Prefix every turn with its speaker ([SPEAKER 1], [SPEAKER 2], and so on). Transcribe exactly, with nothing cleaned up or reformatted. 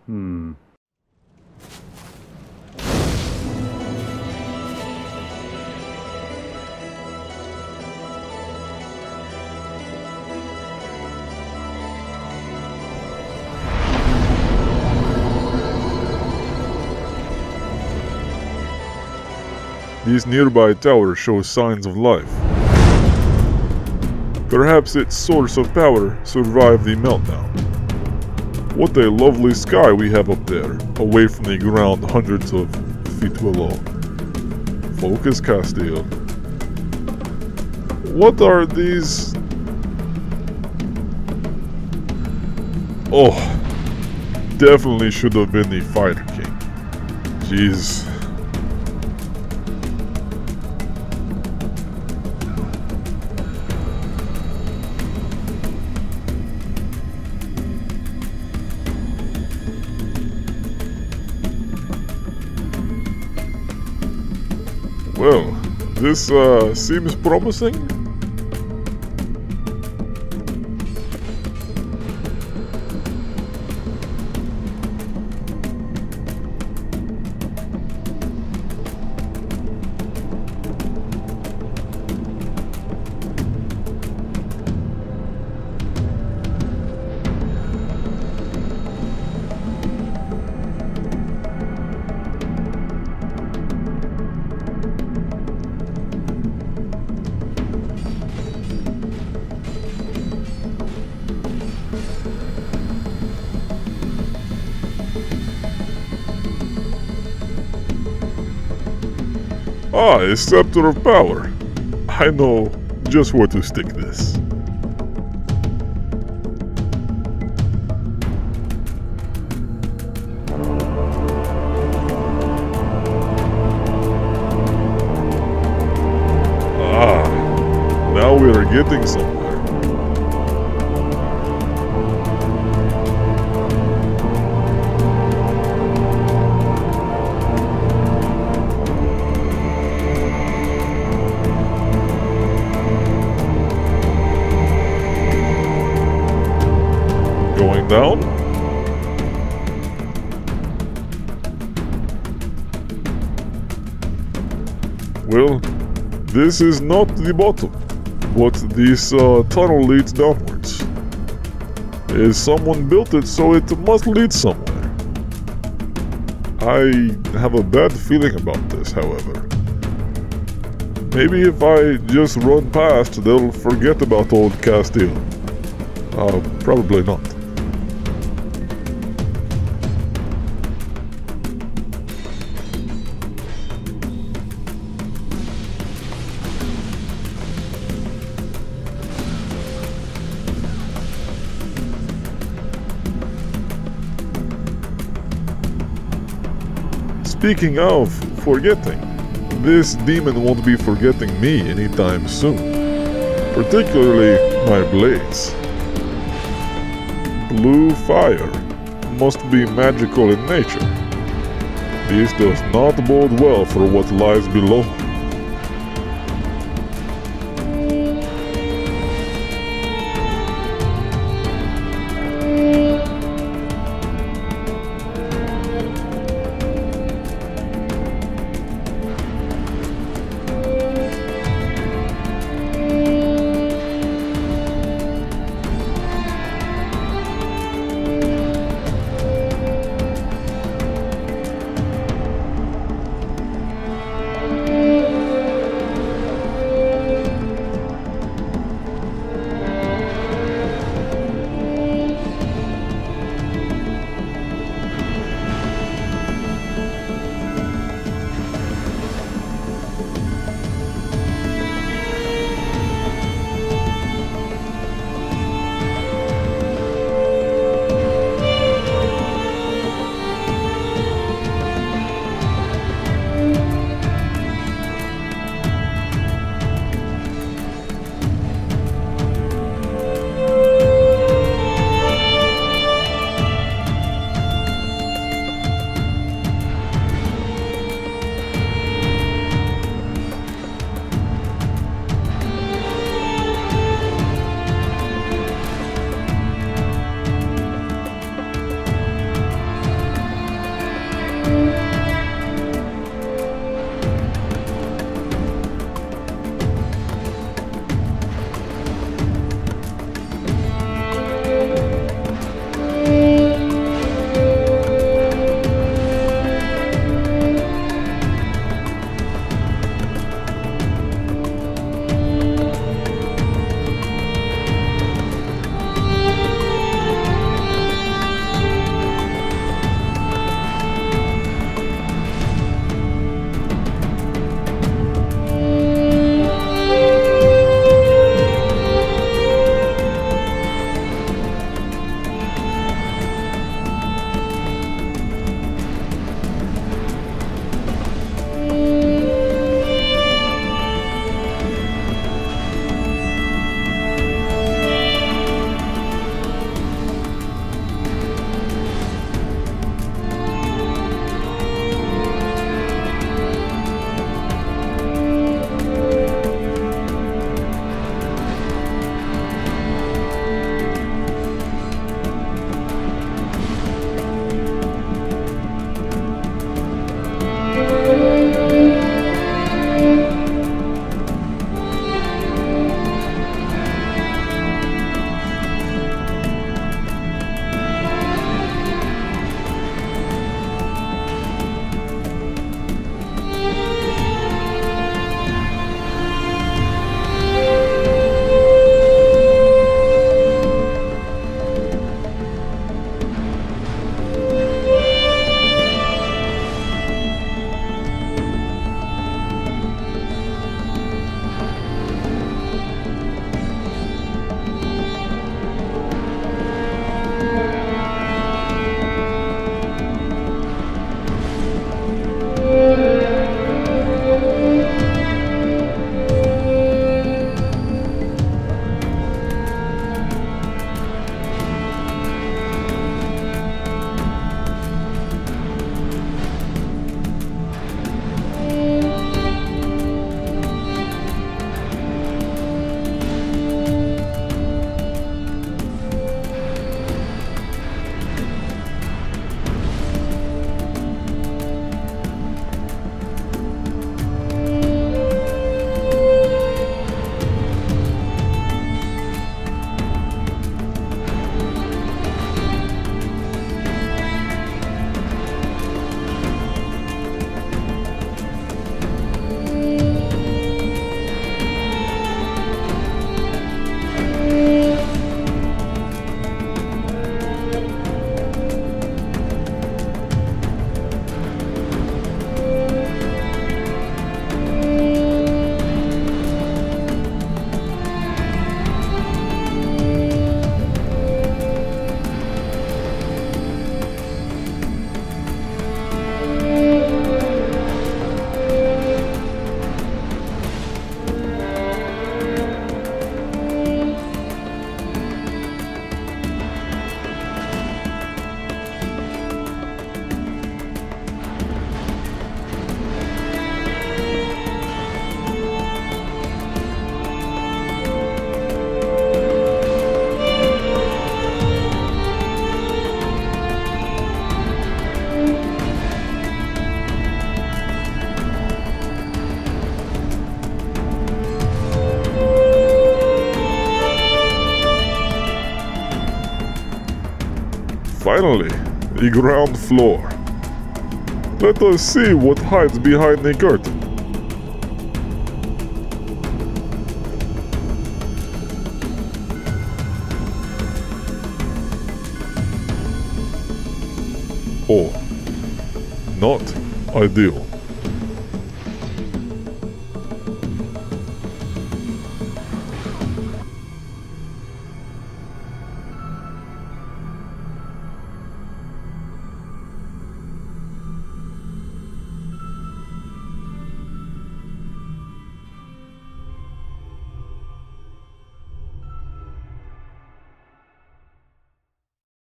[SPEAKER 1] Hmm.
[SPEAKER 2] These nearby towers show signs of life. Perhaps its source of power survived the meltdown. What a lovely sky we have up there, away from the ground hundreds of feet below. Focus, Casteel. What are these? Oh, definitely should have been the Fighter King. Jeez. Well, this uh, seems promising. Ah, a scepter of power. I know just where to stick this. Ah, now we are getting somewhere. Going down? Well, this is not the bottom, but this uh, tunnel leads downwards. As someone built it, so it must lead somewhere. I have a bad feeling about this, however. Maybe if I just run past, they'll forget about old Casteel. Uh, probably not. Speaking of forgetting, this demon won't be forgetting me anytime soon. Particularly my blades. Blue fire must be magical in nature. This does not bode well for what lies below. Finally, the ground floor. Let us see what hides behind the curtain. Oh, not ideal.